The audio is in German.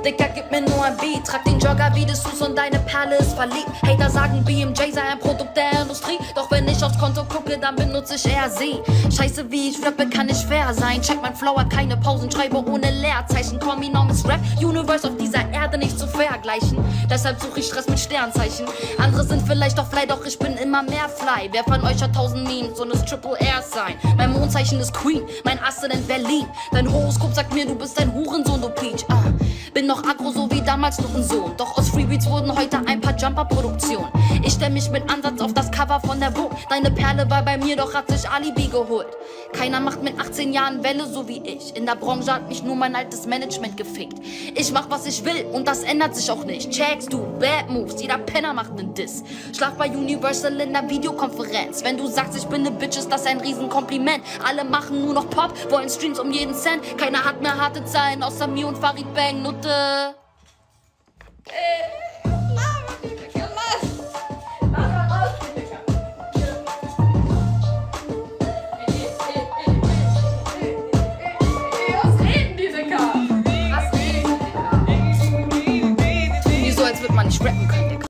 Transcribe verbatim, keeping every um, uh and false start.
Dicker, gib mir nur ein Beat. Trag den Jogger wie Dessous und deine Perle ist verliebt. Hater sagen, B M J sei ein Produkt der Industrie. Doch wenn ich aufs Konto gucke, dann benutze ich eher sie. Scheiße, wie ich rappe, kann nicht fair sein. Check mein Flow, hat keine Pausen, schreibe ohne Leerzeichen. Call me now Miss Rap, Universe auf dieser Erde nicht zu vergleichen. Deshalb suche ich Stress mit Sternzeichen. Andere sind vielleicht auch fly, doch ich bin immer mehr fly. Wer von euch hat tausend Memes und ist Triple R sein? Mein Mondzeichen ist Queen, mein Aszendent Berlin. Dein Horoskop sagt mir, du bist ein Hurensohn, du Peach. Ah, bin noch aggro, so wie damals noch ein Sohn. Doch aus Freebeats wurden heute ein paar Jumper-Produktionen. Ich stell mich mit Ansatz auf das Cover von der Vogue. Deine Perle war bei mir, doch hat sich Alibi geholt. Keiner macht mit achtzehn Jahren Welle, so wie ich. In der Branche hat mich nur mein altes Management gefickt. Ich mach, was ich will und das ändert sich auch nicht. Checkst du, Bad Moves, jeder Penner macht nen Diss. Schlaf bei Universal in der Videokonferenz. Wenn du sagst, ich bin ne Bitch, ist das ein Riesenkompliment. Alle machen nur noch Pop, wollen Streams um jeden Cent. Keiner hat mehr harte Zahlen, außer mir und Farid Bang, Nutte.